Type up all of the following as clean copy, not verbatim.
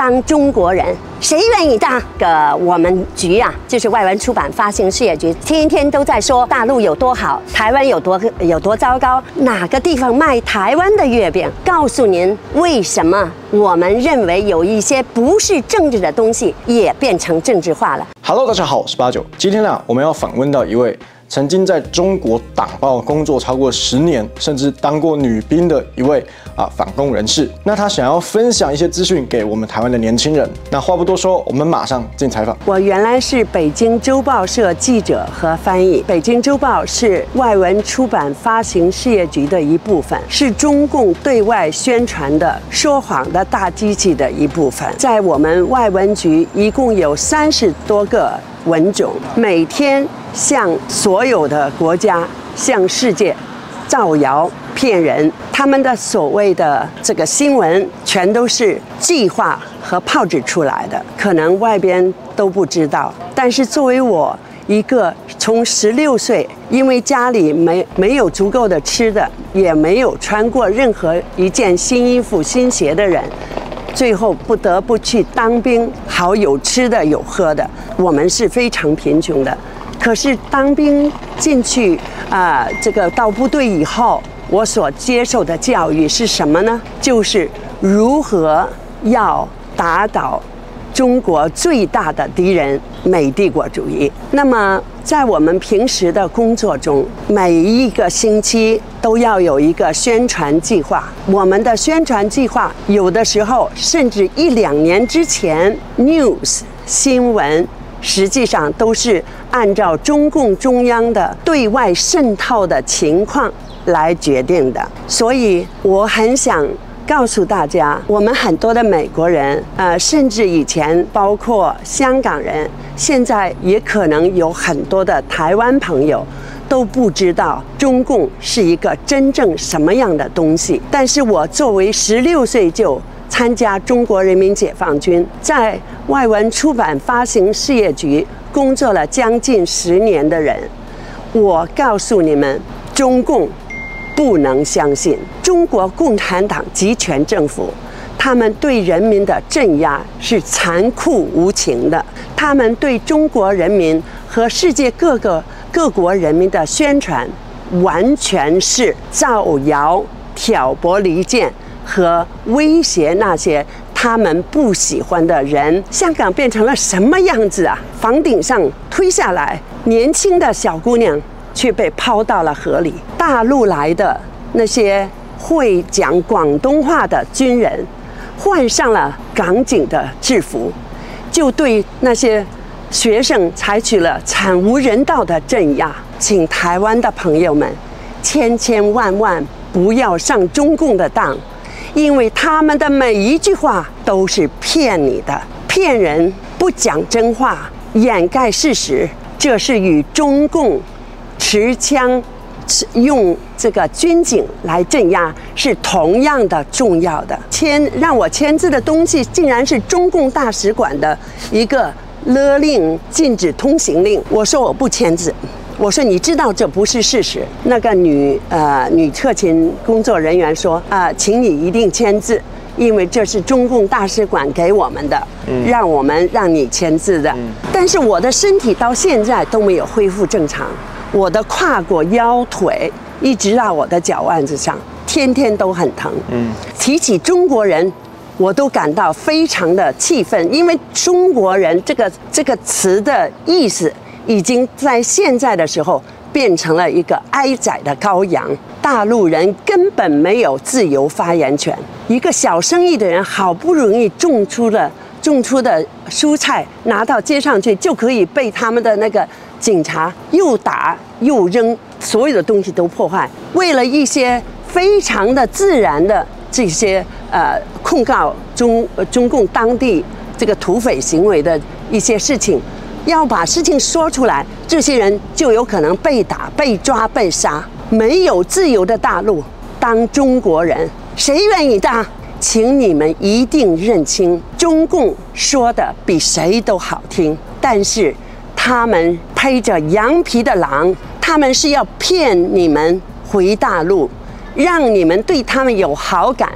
当中国人，谁愿意当？我们局啊，就是外文出版发行事业局，天天都在说大陆有多好，台湾有多糟糕，哪个地方卖台湾的月饼？告诉您为什么我们认为有一些不是政治的东西也变成政治化了。 Hello， 大家好，我是89。今天呢，我们要访问到一位曾经在中国党报工作超过10年，甚至当过女兵的一位反共人士。那他想要分享一些资讯给我们台湾的年轻人。那话不多说，我们马上进采访。 我原来是北京周报社记者和翻译。北京周报是外文出版发行事业局的一部分，是中共对外宣传的说谎的大机器的一部分。在我们外文局一共有30多个文种，每天向所有的国家、向世界造谣骗人。他们的所谓的这个新闻，全都是计划和炮制出来的，可能外边都不知道。但是作为我一个从16岁，因为家里没有足够的吃的，也没有穿过任何一件新衣服、新鞋的人，最后不得不去当兵，好有吃的有喝的。我们是非常贫穷的。可是当兵进去这个到部队以后，我所接受的教育是什么呢？就是如何要打倒中国最大的敌人美帝国主义。那么在我们平时的工作中，每一个星期都要有一个宣传计划。我们的宣传计划有的时候甚至1、2年之前 news 新闻实际上都是按照中共中央的对外渗透的情况来决定的。所以我很想告诉大家，我们很多的美国人，甚至以前包括香港人，现在也可能有很多的台湾朋友都不知道中共是一个真正什么样的东西。但是我作为16岁就参加中国人民解放军，在外文出版发行事业局工作了将近10年的人，我告诉你们，中共不能相信。中国共产党集权政府，他们对人民的镇压是残酷无情的，他们对中国人民和世界各国人民的宣传完全是造谣、挑拨离间和威胁那些他们不喜欢的人。香港变成了什么样子啊？房顶上推下来，年轻的小姑娘却被抛到了河里。大陆来的那些会讲广东话的军人，换上了港警的制服，就对那些学生采取了惨无人道的镇压。请台湾的朋友们千万不要上中共的当，因为他们的每一句话都是骗你的，骗人，不讲真话，掩盖事实。这是与中共持枪用这个军警来镇压是同样的重要的。让我签字的东西竟然是中共大使馆的一个勒令，禁止通行令。我说我不签字，我说你知道这不是事实。那个女特勤工作人员说请你一定签字，因为这是中共大使馆给我们的，让你签字的。但是我的身体到现在都没有恢复正常，我的胯骨、腰腿一直到我的脚腕子上，天天都很疼。提起中国人，我都感到非常的气愤，因为中国人这个词的意思已经在现在的时候变成了一个挨宰的羔羊。大陆人根本没有自由发言权。一个小生意的人好不容易种出的蔬菜拿到街上去，就可以被他们的那个警察又打又扔，所有的东西都破坏。为了一些非常的自然的这些控告中共当地这个土匪行为的一些事情，要把事情说出来，这些人就有可能被打、被抓、被杀。没有自由的大陆，当中国人谁愿意当？请你们一定认清，中共说的比谁都好听，但是他们披着羊皮的狼，他们是要骗你们回大陆，让你们对他们有好感，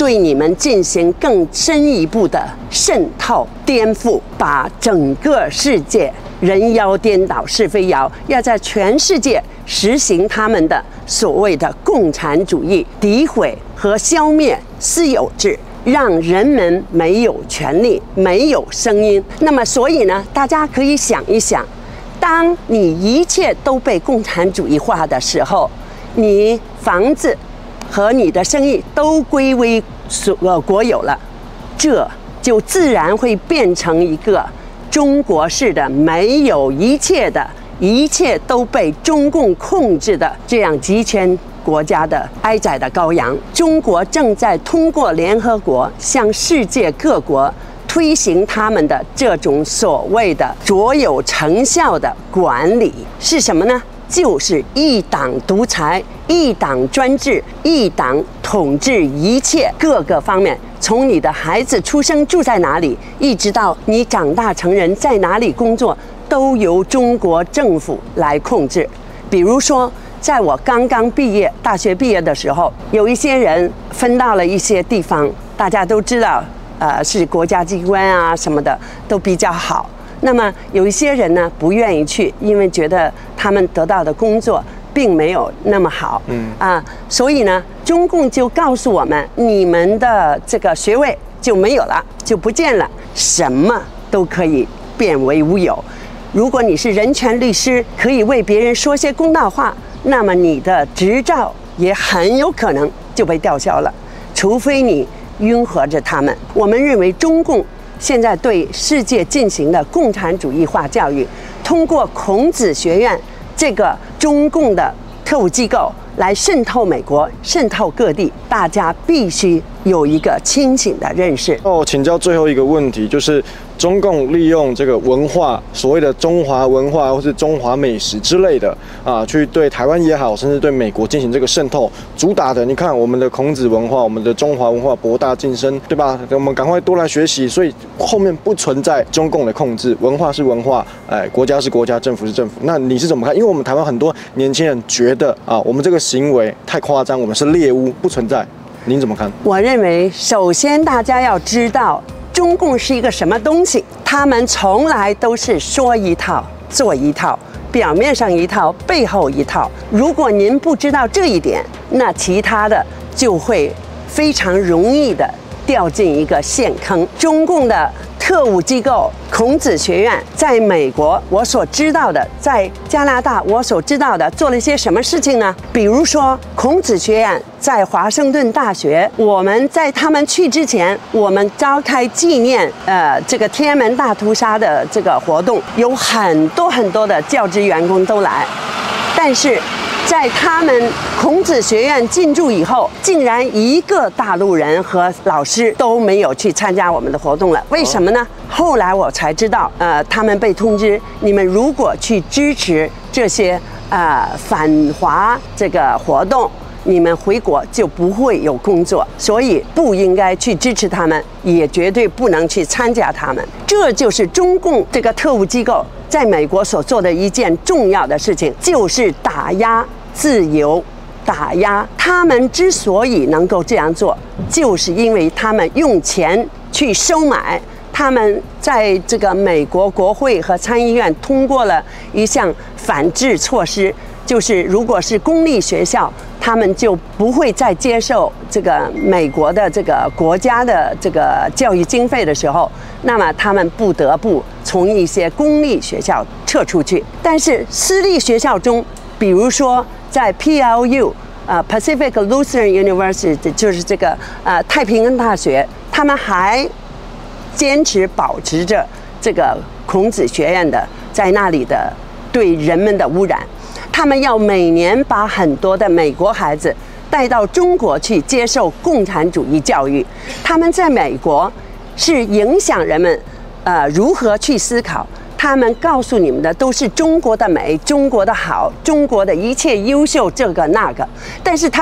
对你们进行更深一步的渗透、颠覆，把整个世界人妖颠倒、是非谣，要在全世界实行他们的所谓的共产主义，诋毁和消灭私有制，让人们没有权利、没有声音。那么，所以呢，大家可以想一想，当你一切都被共产主义化的时候，你房子和你的生意都归为国有了，这就自然会变成一个中国式的没有一切的，一切都被中共控制的这样集权国家的挨宰的羔羊。中国正在通过联合国向世界各国推行他们的这种所谓的卓有成效的管理，是什么呢？就是一党独裁、一党专制、一党统治一切各个方面，从你的孩子出生住在哪里，一直到你长大成人在哪里工作，都由中国政府来控制。比如说，在我刚刚大学毕业的时候，有一些人分到了一些地方，大家都知道，是国家机关啊什么的都比较好。那么有一些人呢不愿意去，因为觉得他们得到的工作并没有那么好，所以呢，中共就告诉我们，你们的这个学位就没有了，就不见了，什么都可以变为无有。如果你是人权律师，可以为别人说些公道话，那么你的执照也很有可能就被吊销了，除非你拥合着他们。我们认为中共现在对世界进行的共产主义化教育，通过孔子学院这个中共的特务机构来渗透美国、渗透各地，大家必须有一个清醒的认识。 请教最后一个问题，就是中共利用这个文化，所谓的中华文化或是中华美食之类的去对台湾也好，甚至对美国进行这个渗透，主打的，你看我们的孔子文化、我们的中华文化博大精深，对吧？我们赶快多来学习，所以后面不存在中共的控制，文化是文化，国家是国家，政府是政府。那你是怎么看？因为我们台湾很多年轻人觉得我们这个行为太夸张，我们是猎巫，不存在。您怎么看？ 我认为，首先大家要知道，中共是一个什么东西？他们从来都是说一套做一套，表面上一套，背后一套。如果您不知道这一点，那其他的就会非常容易的掉进一个陷坑。中共的特务机构孔子学院在美国，我所知道的，在加拿大我所知道的做了一些什么事情呢？比如说，孔子学院在华盛顿大学，我们在他们去之前，我们召开纪念这个天安门大屠杀的这个活动，有很多的教职员工都来，但是在他们孔子学院进驻以后，竟然一个大陆人和老师都没有去参加我们的活动了。为什么呢？后来我才知道，他们被通知，你们如果去支持这些反华这个活动，你们回国就不会有工作，所以不应该去支持他们，也绝对不能去参加他们。这就是中共这个特务机构在美国所做的一件重要的事情，就是打压自由，打压。他们之所以能够这样做，就是因为他们用钱去收买。他们在这个美国国会和参议院通过了一项反制措施，就是如果是公立学校，他们就不会再接受这个美国的这个国家的这个教育经费的时候，那么他们不得不从一些公立学校撤出去。但是私立学校中，比如说在 PLU Pacific Lutheran University， 就是这个太平洋大学，他们还坚持保持着这个孔子学院的在那里的对人们的污染。他们要每年把很多的美国孩子带到中国去接受共产主义教育。他们在美国是影响人们如何去思考。他们告诉你们的都是中国的美、中国的好、中国的一切优秀，这个那个。但是他们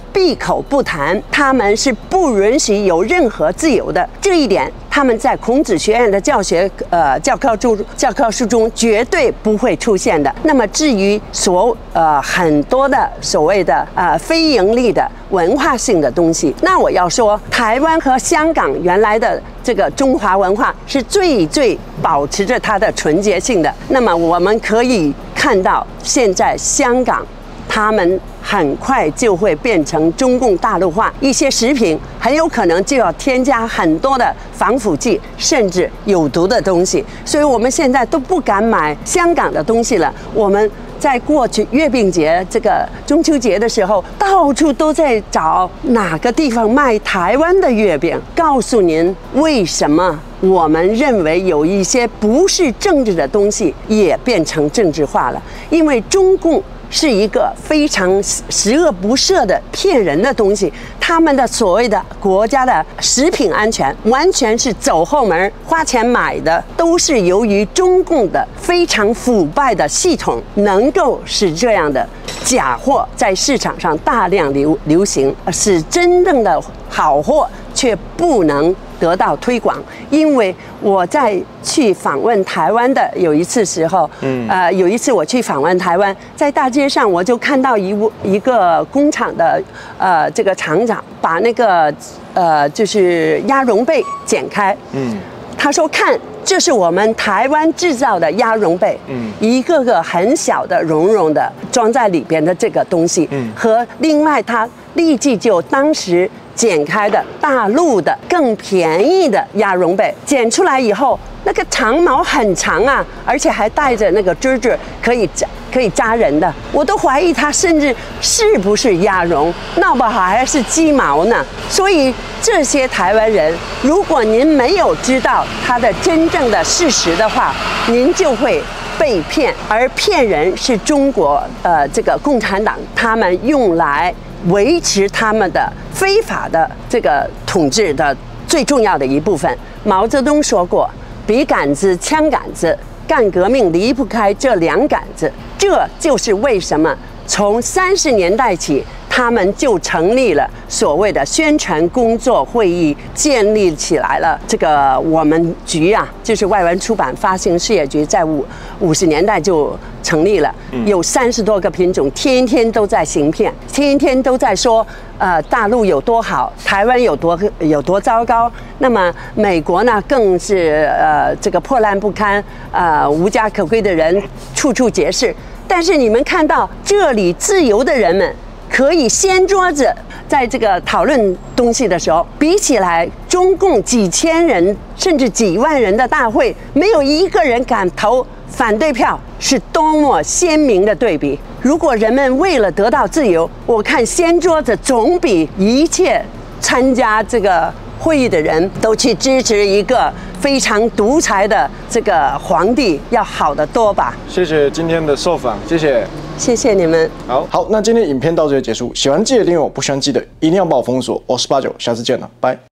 闭口不谈，他们是不允许有任何自由的。这一点，他们在孔子学院的教科书中绝对不会出现的。那么至于很多的所谓的非盈利的文化性的东西，那我要说，台湾和香港原来的这个中华文化是最保持着它的纯洁性的。那么我们可以看到，现在香港他们很快就会变成中共大陆化，一些食品很有可能就要添加很多的防腐剂，甚至有毒的东西。所以我们现在都不敢买香港的东西了。我们在过去月饼节、这个中秋节的时候，到处都在找哪个地方卖台湾的月饼。告诉您为什么我们认为有一些不是政治的东西也变成政治化了，因为中共是一个非常十恶不赦的骗人的东西，他们的所谓的国家的食品安全完全是走后门花钱买的，都是由于中共的非常腐败的系统能够使这样的假货在市场上大量流行，使真正的好货却不能得到推广。因为我在去访问台湾的有一次时候，有一次我去访问台湾，在大街上我就看到一个工厂的这个厂长把那个就是鸭绒被剪开，他说看，这是我们台湾制造的鸭绒被，一个个很小的绒的装在里边的这个东西，和另外他立即就当时剪开的大陆的更便宜的鸭绒被，剪出来以后，那个长毛很长啊，而且还带着那个枝可以扎人的，我都怀疑它甚至是不是鸭绒，闹不好还是鸡毛呢。所以这些台湾人，如果您没有知道它的真正的事实的话，您就会被骗，而骗人是中国这个共产党他们用来维持他们的非法的这个统治的最重要的一部分。毛泽东说过，笔杆子枪杆子，干革命离不开这两杆子。这就是为什么从30年代起，他们就成立了所谓的宣传工作会议，建立起来了这个我们局啊，就是外文出版发行事业局，在50年代就成立了，有30多个品种，天天都在行骗，天天都在说大陆有多好，台湾有多糟糕。那么美国呢，更是这个破烂不堪，无家可归的人处处皆是。但是你们看到这里自由的人们可以掀桌子，在这个讨论东西的时候，比起来中共几千人甚至几万人的大会，没有一个人敢投反对票，是多么鲜明的对比。如果人们为了得到自由，我看掀桌子总比一切参加这个会议的人都去支持一个非常独裁的这个皇帝要好得多吧。 谢谢今天的受访，谢谢。 谢谢你们。 好，那今天影片到这里结束。喜欢记得订阅我，不喜欢记得一定要把我封锁。我是89，下次见了，拜。